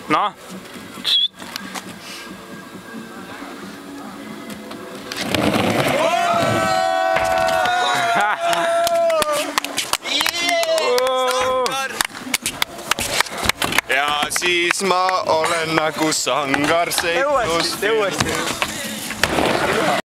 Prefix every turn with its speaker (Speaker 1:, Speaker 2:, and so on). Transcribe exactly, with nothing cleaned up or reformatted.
Speaker 1: noh.
Speaker 2: Ja siis ma olen nagu sangar seiklus.
Speaker 1: Uuesti, uuesti.